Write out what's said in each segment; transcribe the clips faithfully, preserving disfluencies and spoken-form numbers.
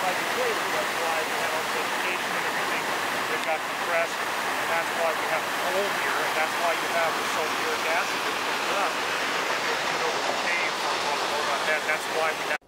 outside the equator. That's why we have all the vegetation and everything that got compressed, and that's why we have cold here, and that's why you have the sulfuric acid that comes up. And if you go to the cave, I'll talk more about that. That's why we have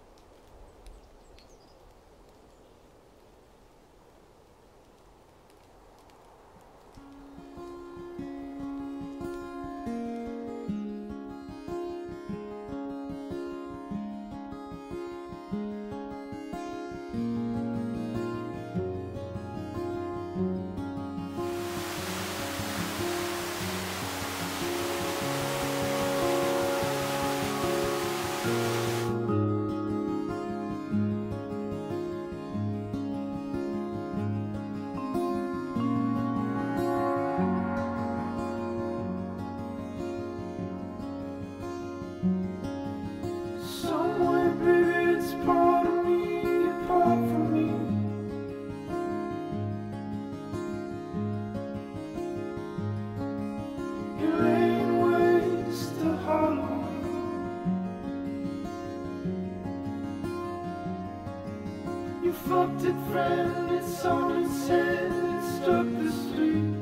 You fucked it, friend, it's on its head, it struck the street.